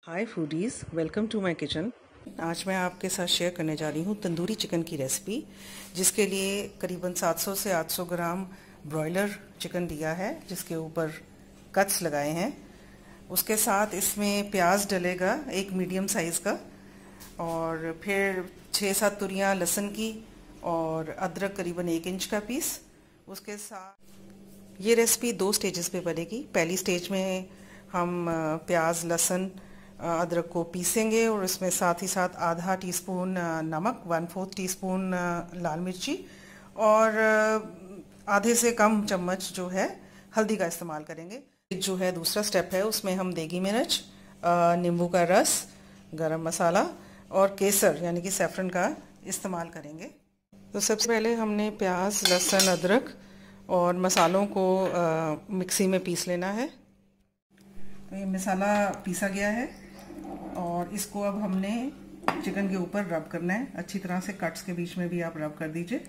Hi foodies, welcome to my kitchen. आज मैं आपके साथ शेयर करने जा रही हूँ तंदूरी चिकन की रेसिपी, जिसके लिए करीबन 700 से 800 ग्राम ब्रॉयलर चिकन लिया है, जिसके ऊपर कट्स लगाए हैं। उसके साथ इसमें प्याज डलेगा एक मीडियम साइज़ का, और फिर 6-7 तुरियाँ लहसुन की, और अदरक करीबन 1 इंच का पीस। उसके साथ ये रेसिपी 2 स्टेजेस पे बनेगी। पहली स्टेज में हम प्याज लहसुन अदरक को पीसेंगे, और इसमें साथ ही साथ आधा टीस्पून नमक, 1/4 टीस्पून लाल मिर्ची, और आधे से कम चम्मच जो है हल्दी का इस्तेमाल करेंगे। जो है दूसरा स्टेप है, उसमें हम देगी मिर्च, नींबू का रस, गरम मसाला और केसर यानी कि सैफरन का इस्तेमाल करेंगे। तो सबसे पहले हमने प्याज लहसुन अदरक और मसालों को मिक्सी में पीस लेना है। तो ये मसाला पीसा गया है, और इसको अब हमने चिकन के ऊपर रब करना है अच्छी तरह से। कट्स के बीच में भी आप रब कर दीजिए।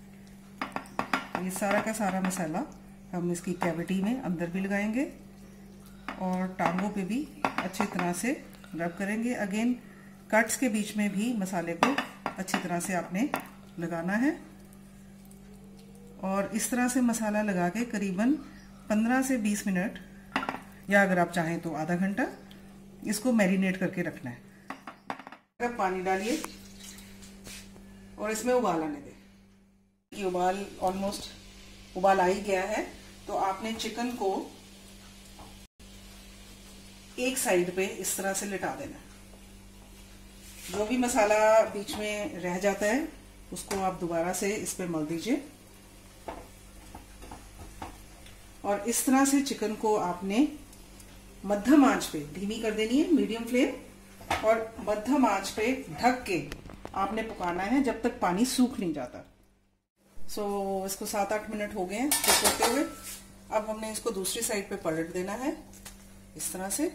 ये सारा का सारा मसाला हम इसकी कैविटी में अंदर भी लगाएंगे, और टांगों पे भी अच्छी तरह से रब करेंगे। अगेन कट्स के बीच में भी मसाले को अच्छी तरह से आपने लगाना है, और इस तरह से मसाला लगा के करीबन 15 से 20 मिनट, या अगर आप चाहें तो आधा घंटा इसको मैरिनेट करके रखना है। पानी डालिए और इसमें उबाल आने दें। ये ऑलमोस्ट उबाल आ ही गया है, तो आपने चिकन को एक साइड पे इस तरह से लिटा देना है। जो भी मसाला बीच में रह जाता है उसको आप दोबारा से इस पे मल दीजिए, और इस तरह से चिकन को आपने मध्यम आंच पे, धीमी कर देनी है, मीडियम फ्लेम, और मध्यम आंच पे ढक के आपने पकाना है जब तक पानी सूख नहीं जाता। इसको 7-8 मिनट हो गए हैं कुक करते हुए। अब हमने इसको दूसरी साइड पे पलट देना है इस तरह से,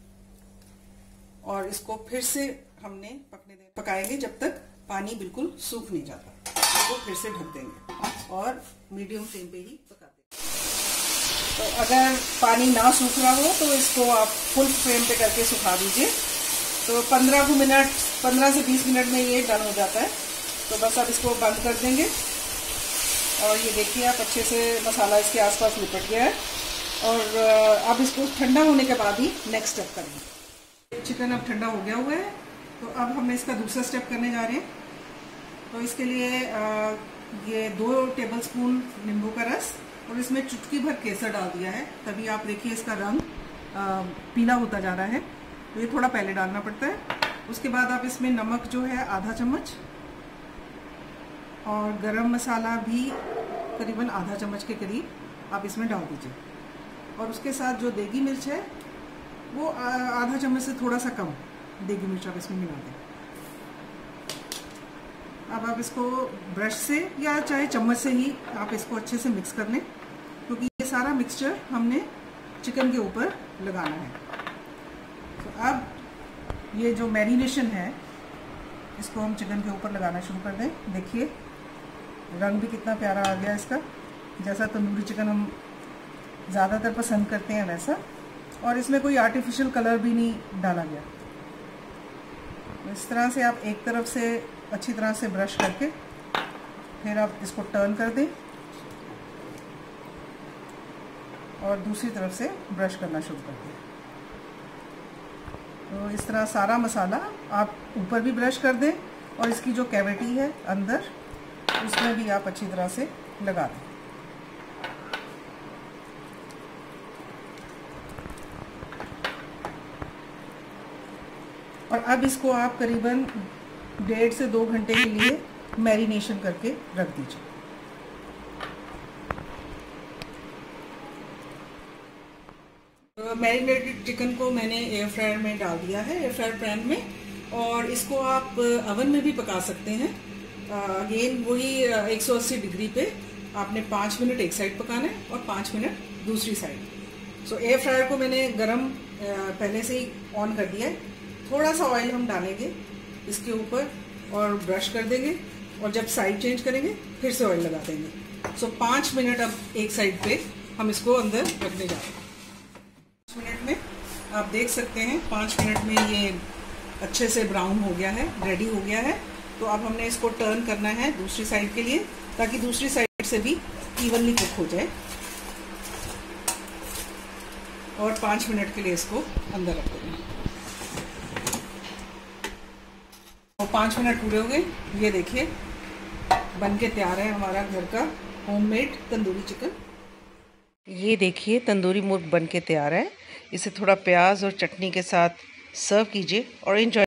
और इसको फिर से हमने पकाएंगे जब तक पानी बिल्कुल सूख नहीं जाता। इसको फिर से ढक देंगे और मीडियम फ्लेम पे ही पका देंगे। तो अगर पानी ना सूख रहा हो तो इसको आप फुल फ्लेम पे करके सुखा दीजिए। तो 15 से 20 मिनट में ये डन हो जाता है। तो बस अब इसको बंद कर देंगे, और ये देखिए आप अच्छे से मसाला इसके आसपास लिपट गया है। और अब इसको ठंडा होने के बाद ही नेक्स्ट स्टेप करेंगे। चिकन अब ठंडा हो गया हुआ है, तो अब हम इसका दूसरा स्टेप करने जा रहे हैं। तो इसके लिए ये 2 टेबलस्पून नींबू का रस, और इसमें चुटकी भर केसर डाल दिया है। तभी आप देखिए इसका रंग पीला होता जा रहा है, तो ये थोड़ा पहले डालना पड़ता है। उसके बाद आप इसमें नमक जो है आधा चम्मच, और गरम मसाला भी करीबन आधा चम्मच के करीब आप इसमें डाल दीजिए। और उसके साथ जो देगी मिर्च है वो आधा चम्मच से थोड़ा सा कम देगी मिर्च आप इसमें मिला दें। अब आप इसको ब्रश से या चाहे चम्मच से ही आप इसको अच्छे से मिक्स कर लें, क्योंकि ये सारा मिक्सचर हमने चिकन के ऊपर लगाना है। तो अब ये जो मैरिनेशन है इसको हम चिकन के ऊपर लगाना शुरू कर दें। देखिए रंग भी कितना प्यारा आ गया इसका, जैसा तंदूरी चिकन हम ज़्यादातर पसंद करते हैं वैसा, और इसमें कोई आर्टिफिशियल कलर भी नहीं डाला गया। इस तरह से आप एक तरफ से अच्छी तरह से ब्रश करके फिर आप इसको टर्न कर दें, और दूसरी तरफ से ब्रश करना शुरू कर दें। तो इस तरह सारा मसाला आप ऊपर भी ब्रश कर दें, और इसकी जो कैविटी है अंदर उसमें भी आप अच्छी तरह से लगा दें। और अब इसको आप करीबन 1.5 से 2 घंटे के लिए मैरिनेशन करके रख दीजिए। मैरिनेटेड चिकन को मैंने एयर फ्रायर में डाल दिया है, एयर फ्रायर पैन में, और इसको आप अवन में भी पका सकते हैं। अगेन वही 180 डिग्री पे आपने 5 मिनट एक साइड पकाना है और 5 मिनट दूसरी साइड। एयर फ्रायर को मैंने गरम पहले से ही ऑन कर दिया है। थोड़ा सा ऑयल हम डालेंगे इसके ऊपर और ब्रश कर देंगे, और जब साइड चेंज करेंगे फिर से ऑयल लगा देंगे। 5 मिनट अब एक साइड पे हम इसको अंदर रखने जा रहे हैं। 5 मिनट में आप देख सकते हैं 5 मिनट में ये अच्छे से ब्राउन हो गया है, रेडी हो गया है। तो अब हमने इसको टर्न करना है दूसरी साइड के लिए, ताकि दूसरी साइड से भी इवनली कुक हो जाए। और 5 मिनट के लिए इसको अंदर रख देंगे। तो 5 मिनट पूरे हो गए। ये देखिए बन के तैयार है हमारा घर का होममेड तंदूरी चिकन। ये देखिए तंदूरी मुर्ग बन के तैयार है। इसे थोड़ा प्याज और चटनी के साथ सर्व कीजिए और एंजॉय।